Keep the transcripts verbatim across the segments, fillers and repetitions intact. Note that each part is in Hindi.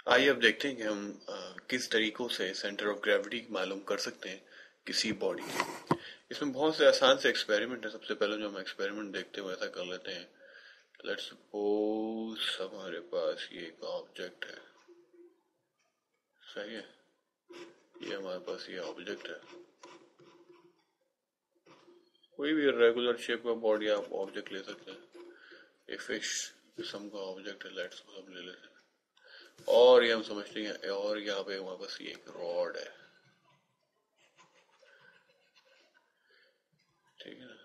आइए अब देखते हैं कि हम अ, किस तरीकों से सेंटर ऑफ ग्रेविटी मालूम कर सकते हैं किसी बॉडी की। इसमें बहुत से आसान से एक्सपेरिमेंट है। सबसे पहले जो हम एक्सपेरिमेंट देखते हैं वैसा कर लेते हैं। लेट्स सपोज हमारे पास ये एक ऑब्जेक्ट है, सही है। ये हमारे पास ये ऑब्जेक्ट है, कोई भी रेगुलर शेप का बॉडी आप ऑब्जेक्ट ले सकते हैं। ये फिश किस्म का ऑब्जेक्ट है, लेट्स हम ले लेते हैं। और ये हम समझते हैं, और यहाँ पे हमारे पास ये एक रॉड है, ठीक है ना।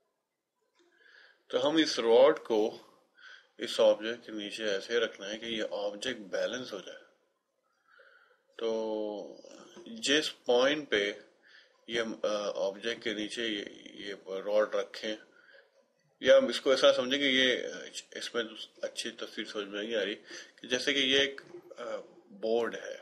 तो हम इस रॉड को इस ऑब्जेक्ट के नीचे ऐसे रखना है कि ये ऑब्जेक्ट बैलेंस हो जाए। तो जिस पॉइंट पे ये ऑब्जेक्ट के नीचे ये, ये रॉड रखें, या हम इसको ऐसा समझें कि ये इसमें अच्छी तस्वीर समझ में नहीं आ रही कि जैसे कि ये एक बोर्ड है,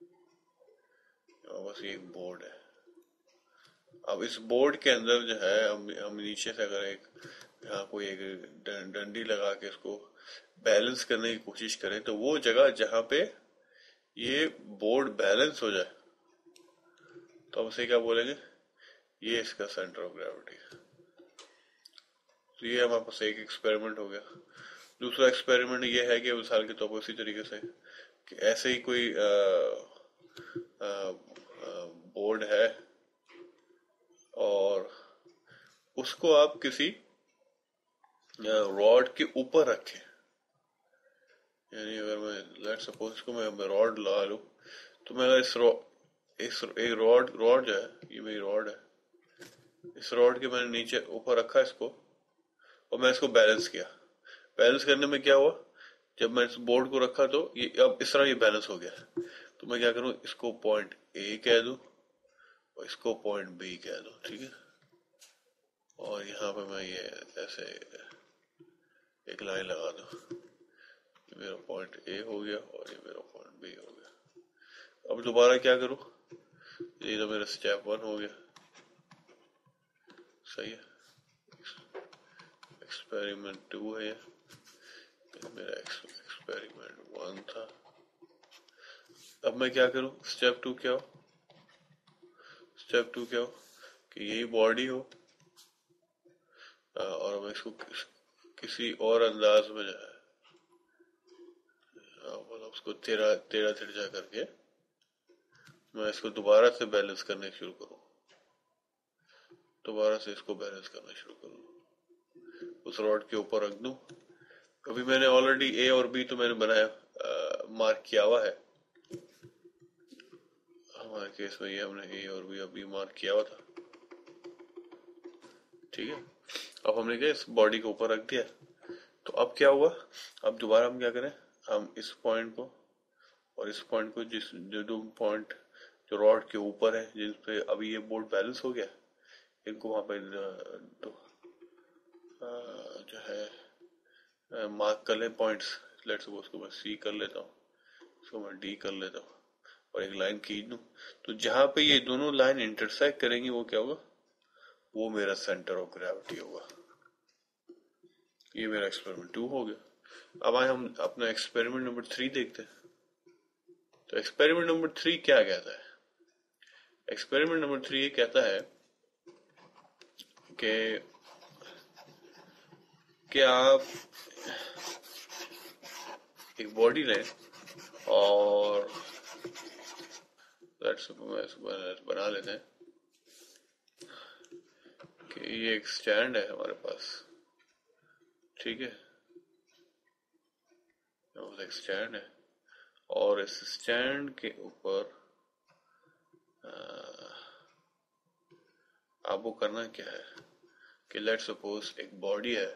बस ये एक बोर्ड है। अब इस बोर्ड के अंदर जो है हम हम नीचे से अगर एक यहाँ कोई एक डंडी लगा के इसको बैलेंस करने की कोशिश करें तो वो जगह जहाँ पे ये बोर्ड बैलेंस हो जाए तो हम उसे क्या बोलेंगे, ये इसका सेंटर ऑफ ग्रेविटी है। तो ये हमारे पास एक एक्सपेरिमेंट हो गया। दूसरा एक्सपेरिमेंट ये है कि मिसाल के तौर पर उसी तरीके से कि ऐसे ही कोई बोर्ड है और उसको आप किसी रॉड के ऊपर रखें। यानी अगर मैं लेट सपोज इसको मैं रॉड लगा लूं तो मैं अगर इस रॉड इस एक रॉड रॉड जो है, ये मेरी रॉड है, इस रॉड के मैंने नीचे ऊपर रखा इसको और मैं इसको बैलेंस किया। बैलेंस करने में क्या हुआ, जब मैं इस बोर्ड को रखा तो ये अब इस तरह ये बैलेंस हो गया। तो मैं क्या करूं, इसको पॉइंट ए कह दूं और इसको पॉइंट बी कह दूं, ठीक है। और यहाँ पे मैं ये ऐसे एक लाइन लगा दूं, ये मेरा पॉइंट ए हो गया और ये मेरा पॉइंट बी हो गया। अब दोबारा क्या करूं, ये तो मेरा स्टेप वन हो गया, सही है। एक्सपेरिमेंट टू है, ये मेरा एक्सपेरिमेंट वन था। अब मैं क्या करूं, स्टेप टू क्या हो, स्टेप टू क्या हो कि यही बॉडी हो और मैं इसको किस, किसी और अंदाज में जो है मतलब उसको तेरा तेरा तिरछा करके मैं इसको दोबारा से बैलेंस करने शुरू करूं, दोबारा से इसको बैलेंस करना शुरू करूं, उस रॉड के ऊपर रख दूं। अभी मैंने ऑलरेडी ए और बी तो मैंने बनाया, आ, मार्क किया हुआ है। हमारे केस में ये हमने ए और बी अभी मार्क किया हुआ था, ठीक है। अब हमने क्या इस बॉडी के ऊपर रख दिया। तो अब क्या हुआ, अब दोबारा हम क्या करें, हम इस पॉइंट को और इस पॉइंट को, जिस जो दो पॉइंट जो रॉड के ऊपर है जिन पे अभी ये बोर्ड बैलेंस हो गया, इनको वहां पे तो जो है मार्क कर ले पॉइंट्स। लेट्स सपोज उसको मैं सी कर लेता हूँ, इसको मैं डी कर लेता हूँ और एक लाइन खींच दूं। तो जहां पे ये दोनों लाइन इंटरसेक्ट करेंगी वो क्या होगा, वो मेरा सेंटर ऑफ ग्रेविटी होगा। ये मेरा एक्सपेरिमेंट टू हो गया। अब आए हम अपना एक्सपेरिमेंट नंबर थ्री देखते हैं। तो एक्सपेरिमेंट नंबर थ्री क्या कहता है, एक्सपेरिमेंट नंबर थ्री ये कहता है कि कि आप एक बॉडी लें और लेट्स बना लेते हैं कि ये एक स्टैंड है हमारे पास, ठीक है। एक स्टैंड है और इस स्टैंड के ऊपर आपको करना क्या है कि लेट्स सपोज एक बॉडी है,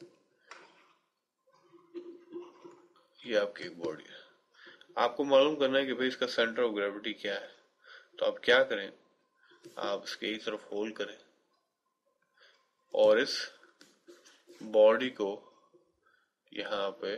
ये आपकी एक बॉडी है। आपको मालूम करना है कि भाई इसका सेंटर ऑफ ग्रेविटी क्या है। तो आप क्या करें, आप इसके एक तरफ होल्ड करें और इस बॉडी को यहाँ पे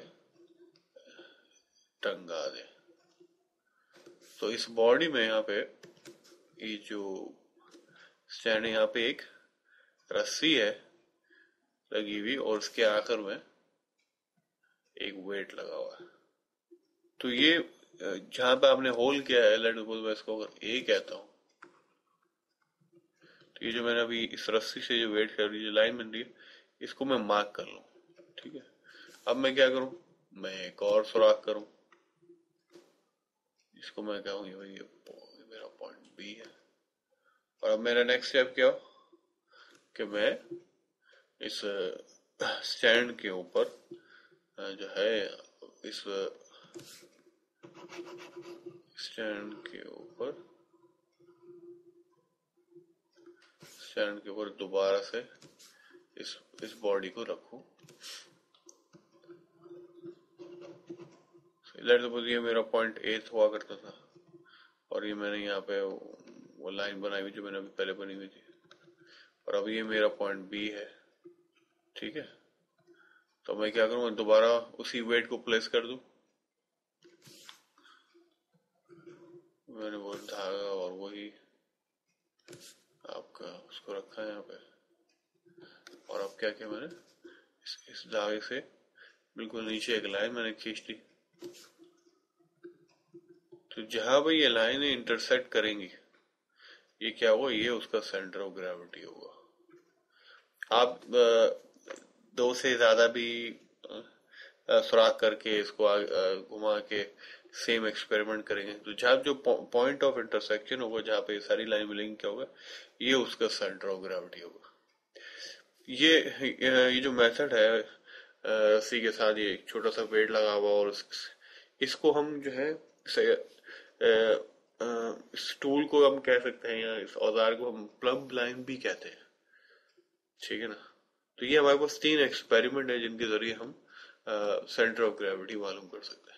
टंगा दें। तो इस बॉडी में यहाँ पे ये जो स्टैंड है, यहाँ पे एक रस्सी है लगी हुई और उसके आखिर में एक वेट लगा हुआ है। तो ये जहां पे आपने होल किया है, लेट सपोज मैं इसको अगर ए कहता हूँ, तो ये जो मैंने अभी इस रस्सी से जो वेट कर रही है, जो लाइन बन रही है, इसको मैं मार्क कर लूँ। ठीक है, अब मैं क्या करूँ, मैं एक और सुराख करूँ, इसको मैं कहूँ ये भाई ये मेरा पॉइंट बी है। और अब मेरा नेक्स्ट स्टेप क्या हो कि मैं इस स्टैंड के ऊपर जो है, इस स्टैंड के ऊपर स्टैंड के ऊपर दोबारा से इस इस बॉडी को रखूं। लेट्स सपोज ये मेरा पॉइंट ए हुआ करता था, और ये मैंने यहाँ पे वो लाइन बनाई हुई जो मैंने अभी पहले बनी हुई थी, और अब ये मेरा पॉइंट बी है। ठीक है, तो मैं क्या करूँ, दोबारा उसी वेट को प्लेस कर दूं। मैंने वो धागा और वही आपका उसको रखा है यहाँ पे, और अब क्या किया मैंने, इस, इस धागे से बिल्कुल नीचे एक लाइन मैंने खींच ली। तो जहां पर ये लाइनें इंटरसेक्ट करेंगी, ये क्या होगा, ये उसका सेंटर ऑफ ग्रेविटी होगा। आप दो से ज्यादा भी सुराख करके इसको घुमा के सेम एक्सपेरिमेंट करेंगे, तो जहाँ जो पॉइंट ऑफ इंटरसेक्शन होगा, जहाँ पे सारी लाइन मिलेंगी, क्या होगा, ये उसका सेंटर ऑफ ग्रेविटी होगा। ये ये जो मेथड है, रस्सी के साथ ये छोटा सा वेट लगा हुआ, और इसको हम जो है इस टूल को हम कह सकते हैं, या इस औजार को हम प्लम्ब लाइन भी कहते हैं। ठीक है ना, तो ये हमारे पास तीन एक्सपेरिमेंट है जिनके जरिए हम सेंटर ऑफ ग्रेविटी मालूम कर सकते हैं।